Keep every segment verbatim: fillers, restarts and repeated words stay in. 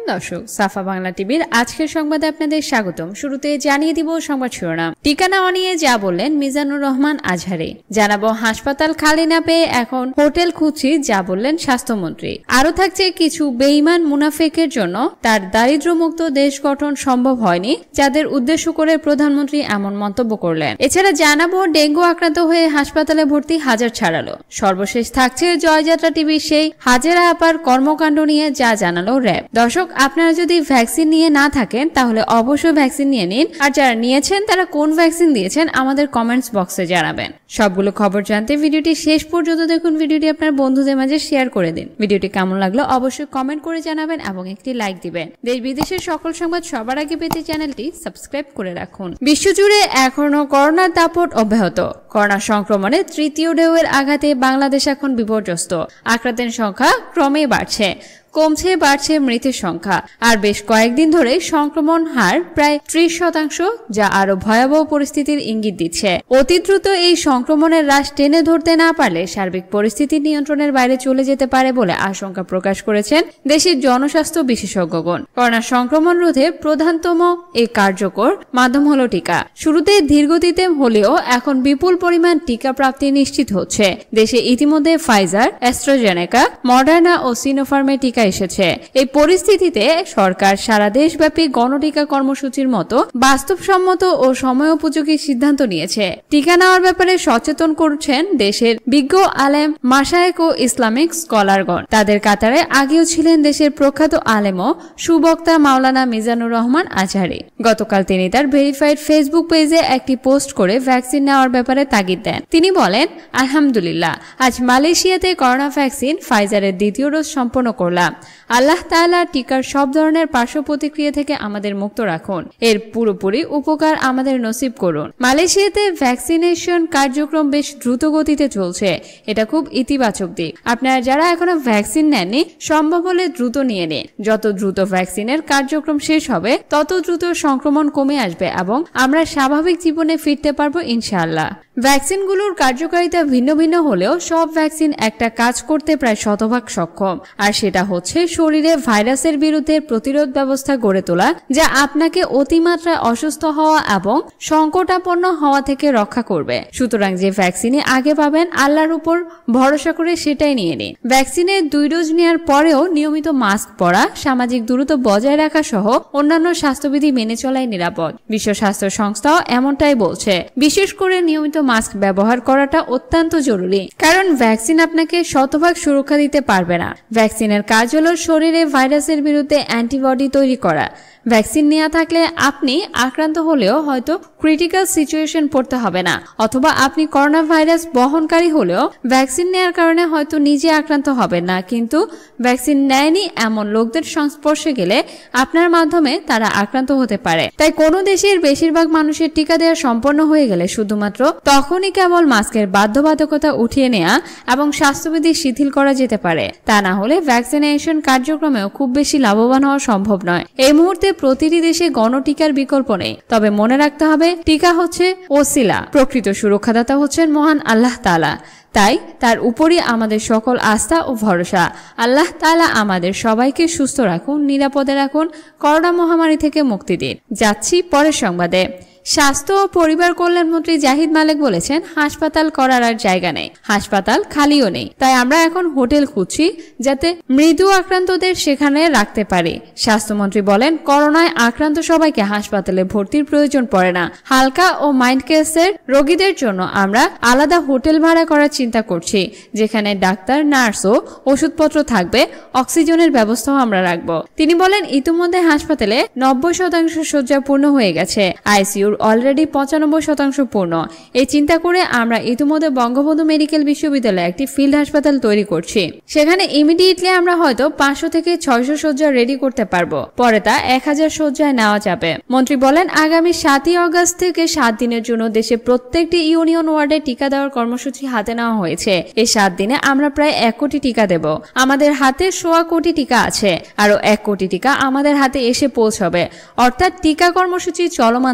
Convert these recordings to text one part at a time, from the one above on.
দর্শক, সাফা বাংলা টিভির আজকের সংবাদে আপনাদের স্বাগতম। শুরুতে জানিয়ে দিব সংবাদ শিরোনাম। টিকা নেওয়া নিয়ে যা বললেন মিজানুর রহমান আজহারী। জানাবো হাসপাতাল খালি না পেয়ে এখন হোটেল খুঁজছি, যা বললেন স্বাস্থ্যমন্ত্রী। আরো থাকছে কিছু বেঈমান মুনাফিকের জন্য তার দারিদ্র্যমুক্ত দেশ গঠন সম্ভব হয়নি, যাদের উদ্দেশ্য করে প্রধানমন্ত্রী এমন মন্তব্য করলেন। এছাড়া জানাবো ডেঙ্গু আক্রান্ত হয়ে হাসপাতালে ভর্তি হাজার ছাড়ালো। সর্বশেষ থাকছে জয়যাত্রা টিভির সেই হাজেরা আপার কর্মকাণ্ড নিয়ে যা জানালো র্যাব। দর্শক, আপনারা যদি ভ্যাকসিন নিয়ে না থাকেন তাহলে অবশ্যই ভ্যাকসিন নিয়ে নিন, আর যারা নিয়েছেন তারা কোন ভ্যাকসিন দিয়েছেন আমাদের কমেন্টস বক্সে জানাবেন। সবগুলো খবর জানতে ভিডিওটি শেষ পর্যন্ত দেখুন। ভিডিওটি আপনার বন্ধুদের মাঝে শেয়ার করে দিন। ভিডিওটি কেমন লাগলো অবশ্যই কমেন্ট করে জানাবেন এবং একটি লাইক দিবেন। দেশ বিদেশের সকল সংবাদ সবার আগে পেতে চ্যানেলটি সাবস্ক্রাইব করে রাখুন। বিশ্বজুড়ে এখনো করোনার দাপট অব্যাহত। করোনা সংক্রমণে তৃতীয় ঢেউয়ের আঘাতে বাংলাদেশ এখন বিপর্যস্ত। আক্রান্তের সংখ্যা ক্রমেই বাড়ছে, কমছে বাড়ছে মৃতের সংখ্যা। আর বেশ কয়েকদিন ধরে সংক্রমণ হার প্রায় ত্রিশ শতাংশ, যা আরো ভয়াবহ পরিস্থিতির ইঙ্গিত দিচ্ছে। অতি দ্রুত এই সংক্রমণের হ্রাস টেনে ধরতে না পারলে সার্বিক পরিস্থিতি নিয়ন্ত্রণের বাইরে চলে যেতে পারে বলে আশঙ্কা প্রকাশ করেছেন দেশের জনস্বাস্থ্য বিশেষজ্ঞগণ। করোনা সংক্রমণ রোধে প্রধানতম এই কার্যকর মাধ্যম হলো টিকা। শুরুতে ধীরগতিতে হলেও এখন বিপুল পরিমাণ টিকা প্রাপ্তি নিশ্চিত হচ্ছে। দেশে ইতিমধ্যে ফাইজার, অ্যাস্ট্রাজেনেকা, মডার্না ও সিনোফার্মের টিকা এসেছে। এই পরিস্থিতিতে সরকার সারা দেশব্যাপী গণটিকা কর্মসূচির মতো বাস্তবসম্মত ও সময়োপযোগী সিদ্ধান্ত নিয়েছে। টিকা নেওয়ার ব্যাপারে সচেতন করছেন দেশের বিজ্ঞ আলেম, মাশায়েখ ও ইসলামিক স্কলারগণ। তাদের কাতারে আগেও ছিলেন দেশের প্রখ্যাত আলেম ও সুবক্তা মাওলানা মিজানুর রহমান আজহারী। গতকাল তিনি তার ভেরিফাইড ফেসবুক পেজে একটি পোস্ট করে ভ্যাকসিন নেওয়ার ব্যাপারে তাগিদ দেন। তিনি বলেন, আলহামদুলিল্লাহ, আজ মালয়েশিয়াতে করোনা ভ্যাকসিন ফাইজারের দ্বিতীয় ডোজ সম্পন্ন করলাম। আল্লাহ তাআলা টিকার সব ধরনের পার্শ্ব প্রতিক্রিয়া থেকে আমাদের মুক্ত রাখুন, এর পুরোপুরি উপকার আমাদের নসিব করুন। মালয়েশিয়াতে ভ্যাকসিনেশন কার্যক্রম বেশ দ্রুত গতিতে চলছে, এটা খুব ইতিবাচক দিক। আপনারা যারা এখনো ভ্যাকসিন নেননি, সম্ভব হলে দ্রুত নিয়ে নিন। যত দ্রুত ভ্যাকসিনের কার্যক্রম শেষ হবে তত দ্রুত সংক্রমণ কমে আসবে এবং আমরা স্বাভাবিক জীবনে ফিরতে পারবো ইনশাআল্লাহ। ভ্যাকসিনগুলোর কার্যকারিতা ভিন্ন ভিন্ন হলেও সব ভ্যাকসিন একটা কাজ করতে প্রায় শতভাগ সক্ষম, আর সেটা হচ্ছে শরীরে ভাইরাসের বিরুদ্ধে প্রতিরোধ ব্যবস্থা গড়ে তোলা, যা আপনাকে অতিমাত্রায় অসুস্থ হওয়া এবং সংকটাপন্ন হওয়া থেকে রক্ষা করবে। সুতরাং যে ভ্যাকসিনে আগে পাবেন, আল্লাহর উপর ভরসা করে সেটাই নিয়ে নিন। ভ্যাকসিনের দুই ডোজ নেওয়ার পরেও নিয়মিত মাস্ক পরা, সামাজিক দূরত্ব বজায় রাখা সহ অন্যান্য স্বাস্থ্যবিধি মেনে চলাই নিরাপদ। বিশ্ব স্বাস্থ্য সংস্থাও এমনটাই বলছে। বিশেষ করে নিয়মিত মাস্ক ব্যবহার করাটা অত্যন্ত জরুরি, কারণ ভ্যাকসিন আপনাকে শতভাগ সুরক্ষা দিতে পারবে না। ভ্যাকসিনের কাজ হলো শরীরে ভাইরাসের বিরুদ্ধে অ্যান্টিবডি তৈরি করা। ভ্যাকসিন নেওয়া থাকলে আপনি আক্রান্ত হলেও হয়তো ক্রিটিক্যাল সিচুয়েশন পড়তে হবে না, অথবা আপনি করোনা ভাইরাস বহনকারী হলেও ভ্যাকসিন নেওয়ার কারণে হয়তো নিজে আক্রান্ত হবেন না, কিন্তু ভ্যাকসিন নেয়নি এমন লোকদের সংস্পর্শে গেলে আপনার মাধ্যমে তারা আক্রান্ত হতে পারে। তাই কোনো দেশের বেশিরভাগ মানুষের টিকা দেওয়া সম্পন্ন হয়ে গেলে শুধুমাত্র তখনই কেবল মাস্কের বাধ্যবাধকতা উঠিয়ে নেওয়া এবং স্বাস্থ্যবিধি শিথিল করা যেতে পারে। তা না হলে ভ্যাকসিনেশন কার্যক্রমেও খুব বেশি লাভবান হওয়া সম্ভব নয়। এই মুহূর্তে প্রতিটি দেশে গণটিকার বিকল্প নেই, তবে মনে রাখতে হবে টিকা হচ্ছে ওসিলা, প্রকৃত সুরক্ষাদাতা হচ্ছেন মহান আল্লাহ তাআলা। তাই তার উপরই আমাদের সকল আস্থা ও ভরসা। আল্লাহ তাআলা আমাদের সবাইকে সুস্থ রাখুন, নিরাপদে রাখুন, করোনা মহামারী থেকে মুক্তি দিন। যাচ্ছি পরের সংবাদে। স্বাস্থ্য ও পরিবার কল্যাণ মন্ত্রী জাহিদ মালেক বলেছেন, হাসপাতাল করার আর জায়গা নেই, হাসপাতাল খালিও নেই। তাই আমরা এখন হোটেল খুঁজছি, যাতে মৃদু আক্রান্তদের সেখানে রাখতে পারি। স্বাস্থ্যমন্ত্রী বলেন, করোনায় আক্রান্ত সবাইকে হাসপাতালে ভর্তির প্রয়োজন পড়ে না। হালকা ও মাইন্ড কেসের রোগীদের জন্য আমরা আলাদা হোটেল ভাড়া করার চিন্তা করছি, যেখানে ডাক্তার, নার্স ও ওষুধপত্র থাকবে। অক্সিজেনের ব্যবস্থাও আমরা রাখবো। তিনি বলেন, ইতিমধ্যে হাসপাতালে নব্বই শতাংশ শয্যা পূর্ণ হয়ে গেছে, আইসিইউ অলরেডি পঁচানব্বই শতাংশ পূর্ণ। এই চিন্তা করে আমরা ইতিমধ্যে বঙ্গবন্ধু মেডিকেল বিশ্ববিদ্যালয়ে একটি ফিল্ড হাসপাতাল তৈরি করছি। সেখানে ইমিডিয়েটলি আমরা হয়তো পাঁচশো থেকে ছয়শো শয্যা রেডি করতে পারবো, পরে তা এক হাজার শয্যায় নেওয়া যাবে। মন্ত্রী বলেন, আগামী সাতই অগস্ট থেকে সাত দিনের জন্য দেশে প্রত্যেকটি ইউনিয়ন ওয়ার্ডে টিকা দেওয়ার কর্মসূচি হাতে নেওয়া হয়েছে। এই সাত দিনে আমরা প্রায় এক কোটি টিকা দেব। আমাদের হাতে সোয়া কোটি টিকা আছে, আরো এক কোটি টিকা আমাদের হাতে এসে পৌঁছবে, অর্থাৎ টিকা কর্মসূচি চলমান থাকবে।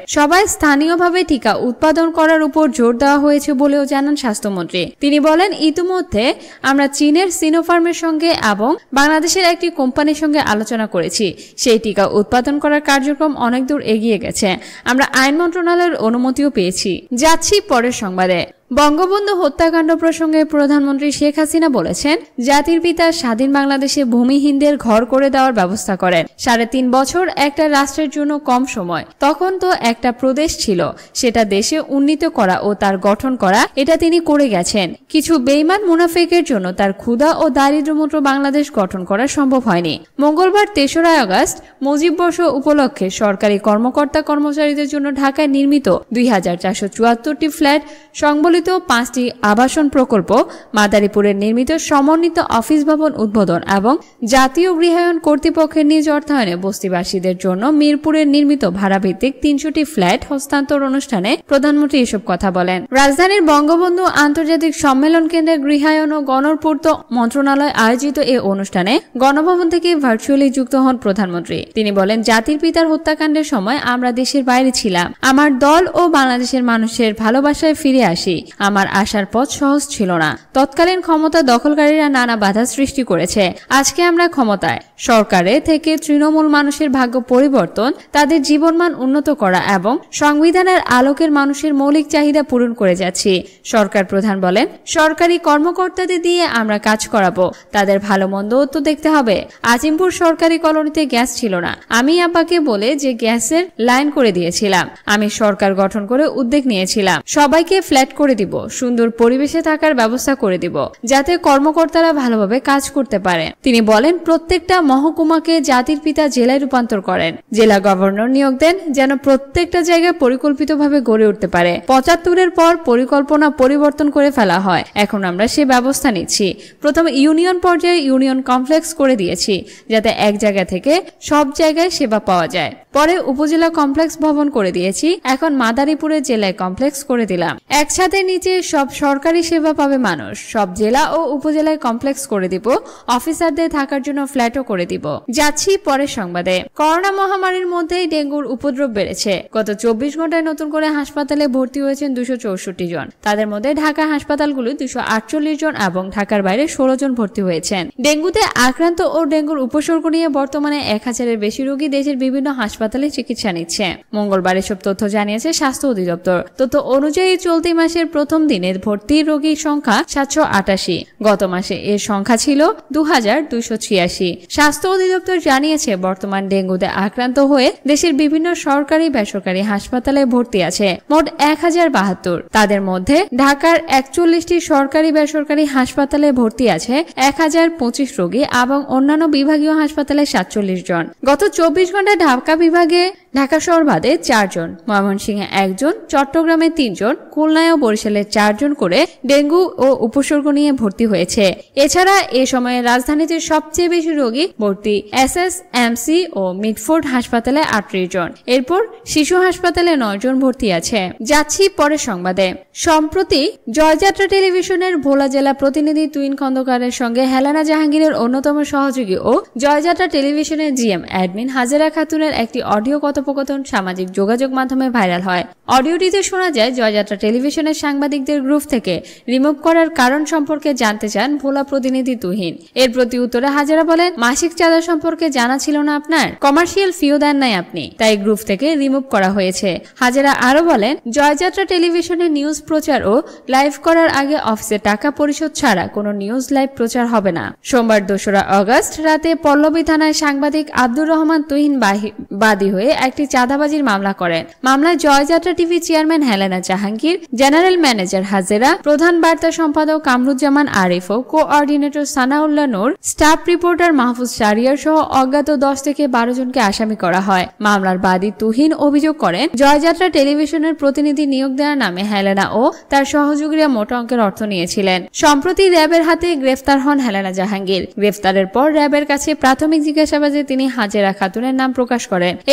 সবাই স্থানীয়ভাবে টিকা উৎপাদন করার উপর জোর দেওয়া হয়েছে বলেও জানান স্বাস্থ্যমন্ত্রী। তিনি বলেন, ইতিমধ্যে আমরা চীনের সিনোফার্মের সঙ্গে এবং বাংলাদেশের একটি কোম্পানির সঙ্গে আলোচনা করেছি। সেই টিকা উৎপাদন করার কার্যক্রম অনেক দূর এগিয়ে গেছে। আমরা আইন মন্ত্রণালয়ের অনুমতিও পেয়েছি। যাচ্ছি পরের সংবাদে। বঙ্গবন্ধু হত্যাকাণ্ড প্রসঙ্গে প্রধানমন্ত্রী শেখ হাসিনা বলেছেন, জাতির পিতা স্বাধীন বাংলাদেশে ভূমিহীনদের ঘর করে দেওয়ার ব্যবস্থা করেন। সাড়ে তিন বছর একটা রাষ্ট্রের জন্য কম সময়। তখন তো একটা প্রদেশ ছিল, সেটা দেশে উন্নীত করা ও তার গঠন করা, এটা তিনি করে গেছেন। কিছু বেইমান মুনাফেকের জন্য তার ক্ষুধা ও দারিদ্র্যমুক্ত বাংলাদেশ গঠন করা সম্ভব হয়নি। মঙ্গলবার তেসরা আগস্ট মুজিব বর্ষ উপলক্ষে সরকারি কর্মকর্তা কর্মচারীদের জন্য ঢাকায় নির্মিত দুই হাজার চারশো চুয়াত্তরটি ফ্ল্যাট সংবলিত পাঁচটি আবাসন প্রকল্প, মাদারীপুরের নির্মিত সমন্বিত অফিস ভবন উদ্বোধন এবং জাতীয় গৃহায়ন কর্তৃপক্ষের নিজ অর্থায়নে বস্তিবাসীদের জন্য মিরপুরের নির্মিত ভাড়াভিত্তিক তিনশোটি ফ্ল্যাট হস্তান্তর অনুষ্ঠানে প্রধানমন্ত্রী এসব কথা বলেন। রাজধানীর বঙ্গবন্ধু আন্তর্জাতিক সম্মেলন কেন্দ্রের গৃহায়ন ও গণপূর্ত মন্ত্রণালয় আয়োজিত এ অনুষ্ঠানে গণভবন থেকে ভার্চুয়ালি যুক্ত হন প্রধানমন্ত্রী। তিনি বলেন, জাতির পিতার হত্যাকাণ্ডের সময় আমরা দেশের বাইরে ছিলাম। আমার দল ও বাংলাদেশের মানুষের ভালোবাসায় ফিরে আসি। আমার আসার পথ সহজ ছিল না। তৎকালীন ক্ষমতা দখলকারীরা নানা বাধা সৃষ্টি করেছে। আজকে আমরা ক্ষমতায়। সরকারে থেকে তৃণমূল মানুষের ভাগ্য পরিবর্তন, তাদের জীবনমান উন্নত করা এবং সংবিধানের আলোকের মানুষের মৌলিক চাহিদা পূরণ করে যাচ্ছি। সরকার প্রধান বলেন, সরকারি কর্মকর্তাদের দিয়ে আমরা কাজ করাবো। তাদের ভালো মন্দও তো দেখতে হবে। আজিমপুর সরকারি কলোনিতে গ্যাস ছিল না। আমি আব্বাকে বলে যে গ্যাসের লাইন করে দিয়েছিলাম। আমি সরকার গঠন করে উদ্যোগ নিয়েছিলাম, সবাইকে ফ্ল্যাট করে দিব, সুন্দর পরিবেশে থাকার ব্যবস্থা করে দিব, যাতে কর্মকর্তারা ভালোভাবে কাজ করতে পারেন। তিনি বলেন, প্রত্যেকটা মহকুমাকে জাতির পিতা জেলায় রূপান্তর করেন। জেলা গভর্নর নিয়োগ দেন, যেন প্রত্যেকটা জায়গায় পরিকল্পিতভাবে গড়ে উঠতে পারে। পঁচাত্তরের পর পরিকল্পনা পরিবর্তন করে ফেলা হয়। এখন আমরা সে ব্যবস্থা নিচ্ছি। প্রথমে ইউনিয়ন পর্যায়ে ইউনিয়ন কমপ্লেক্স করে দিয়েছি, যাতে এক জায়গা থেকে সব জায়গায় সেবা পাওয়া যায়। পরে উপজেলা কমপ্লেক্স ভবন করে দিয়েছি। এখন মাদারীপুরের জেলায় কমপ্লেক্স করে দিলাম। একসাথে নিচে সব সরকারি সেবা পাবে মানুষ। সব জেলা ও উপজেলায় কমপ্লেক্স করে দিব। অফিসারদের থাকার জন্য ফ্ল্যাটও করে দিব। যাচ্ছি পরের সংবাদে। করোনা মহামারীর মধ্যেই ডেঙ্গুর উপদ্রব বেড়েছে। গত চব্বিশ ঘন্টায় নতুন করে হাসপাতালে ভর্তি হয়েছেন দুশো চৌষট্টি জন। তাদের মধ্যে ঢাকা হাসপাতালগুলো দুশো আটচল্লিশ জন এবং ঢাকার বাইরে ষোলো জন ভর্তি হয়েছেন। ডেঙ্গুতে আক্রান্ত ও ডেঙ্গুর উপসর্গ নিয়ে বর্তমানে এক হাজারের বেশি রোগী দেশের বিভিন্ন হাসপাতালে চিকিৎসা নিচ্ছে। মঙ্গলবার এসব তথ্য জানিয়েছে স্বাস্থ্য অধিদপ্তর। তথ্য অনুযায়ী চলতি মাসের প্রথম দিনের ভর্তি রোগীর সংখ্যা সাতশো আটাশি। গত মাসে এর সংখ্যা ছিল দু হাজার দুইশো ছিয়াশি। স্বাস্থ্য অধিদপ্তর জানিয়েছে, বর্তমান ডেঙ্গুতে আক্রান্ত হয়ে দেশের বিভিন্ন সরকারি বেসরকারি হাসপাতালে ভর্তি আছে মোট এক হাজার বাহাত্তর। তাদের মধ্যে ঢাকার একচল্লিশটি সরকারি বেসরকারি হাসপাতালে ভর্তি আছে এক হাজার পঁচিশ রোগী এবং অন্যান্য বিভাগীয় হাসপাতালে সাতচল্লিশ জন। গত চব্বিশ ঘন্টায় ঢাকা বিভাগে ঢাকা শহর বাদে চারজন, ময়মনসিংহে একজন, চট্টগ্রামে তিনজন, খুলনায় ও বরিশালে চারজন করে ডেঙ্গু ও উপসর্গ নিয়ে ভর্তি হয়েছে। এছাড়া এ সময়ে রাজধানীতে সবচেয়ে বেশি রোগী ভর্তি এস এস এম সি ও মিডফোর্ড হাসপাতালে আটত্রিশ জন। এরপর শিশু হাসপাতালে নয় জন ভর্তি আছে। যাচ্ছি পরের সংবাদে। সম্প্রতি জয়যাত্রা টেলিভিশনের ভোলা জেলা প্রতিনিধি তুহিন খন্দকারের সঙ্গে হেলেনা জাহাঙ্গীরের অন্যতম সহযোগী ও জয়যাত্রা টেলিভিশনের জিএম অ্যাডমিন হাজেরা খাতুনের একটি অডিও কথোপকথন সামাজিক যোগাযোগ মাধ্যমে ভাইরাল হয়। অডিওটিতে শোনা যায়, জয়যাত্রা টেলিভিশনের সাংবাদিকদের গ্রুপ থেকে রিমুভ করার কারণ সম্পর্কে জানতে চান ভোলা প্রতিনিধি তুহিন। এর প্রতি উত্তরে হাজেরা বলেন, মাসিক চাঁদা সম্পর্কে জানা ছিল না আপনার? কমার্শিয়াল ফিও দেন নাই আপনি, তাই গ্রুপ থেকে রিমুভ করা হয়েছে। হাজেরা আরো বলেন, জয়যাত্রা টেলিভিশনে নিউজ প্রচার ও লাইভ করার আগে অফিসে টাকা পরিশোধ ছাড়া কোনো নিউজ লাইভ প্রচার হবে না। সোমবার দোসরা আগস্ট রাতে পল্লবী থানায় সাংবাদিক আব্দুর রহমান তুহিন বাদী হয়ে একটি চাঁদাবাজির মামলা করেন। মামলায় Joyjatra TV chairman Helena Jahangir, general manager Hajera, প্রধান বার্তা সম্পাদক কামরুজ্জামান আরিফ ও coordinator Sanaullah Noor, staff reporter Mahfuz Shahriar সহ অজ্ঞাত দশ থেকে বারো জনকে আসামি করা হয়। মামলার বাদী তুহিন অভিযোগ করেন, জয়যাত্রা টেলিভিশনের প্রতিনিধি নিয়োগ দেওয়ার নামে হেলেনা ও তার সহযোগীরা মোটা অঙ্কের অর্থ নিয়েছিলেন। সম্প্রতি র্যাবের হাতে গ্রেফতার হন হেলেনা জাহাঙ্গীর। গ্রেফতারের পর র্যাবের কাছে প্রাথমিক জিজ্ঞাসাবাদে তিনি হাজেরা খাতুনের নাম প্রকাশ করেন। এরপর তাকে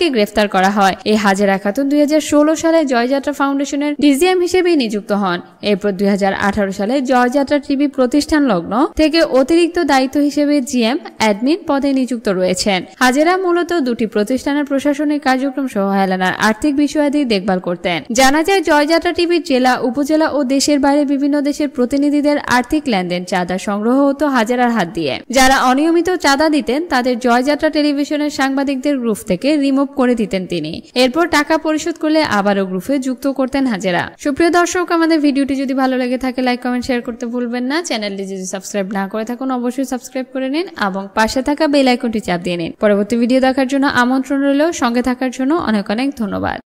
গ্রেফতার করা হয়। এই হাজেরা খাতুন দুই হাজার ষোলো সালে জয়যাত্রা ফাউন্ডেশনের ডিজিএম হিসেবে নিযুক্ত হন। এরপর দুই হাজার আঠারো সালে জয়যাত্রা টিভি প্রতিষ্ঠান লগ্ন থেকে অতিরিক্ত দায়িত্ব হিসেবে জিএম অ্যাডমিন পদে নিযুক্ত রয়েছেন। হাজেরা মূলত দুটি প্রতিষ্ঠানের প্রশাসনিক কার্যক্রম সহ হেলানার আর্থিক বিষয়াদি দেখভাল করতেন। জানা যায় জয়যাত্রা টিভির জেলা, উপজেলা ও দেশের বাইরে বিভিন্ন দেশের প্রতিনিধিদের আর্থিক লেনদেন, চাঁদা সংগ্রহ হতো হাজেরার হাত দিয়ে। যারা অনিয়মিত চাঁদা দিতেন তাদের জয়যাত্রা টেলিভিশনের সাংবাদিকদের গ্রুপ থেকে রিমুভ করে দিতেন তিনি। এরপর টাকা পরিশোধ করলে আবারও গ্রুপে যুক্ত করতেন হাজেরা। সুপ্রিয় দর্শক, আমাদের ভিডিওটি যদি ভালো লেগে থাকে লাইক, কমেন্ট, শেয়ার করতে ভুলবেন না। চ্যানেলটি যদি সাবস্ক্রাইব না করে থাকুন অবশ্যই সাবস্ক্রাইব করে নিন এবং পাশে থাকা বেল আইকনটি চাপ দিয়ে নিন। পরবর্তী ভিডিও দেখার জন্য আমন্ত্রণ রইল। সঙ্গে থাকার জন্য অনেক অনেক ধন্যবাদ।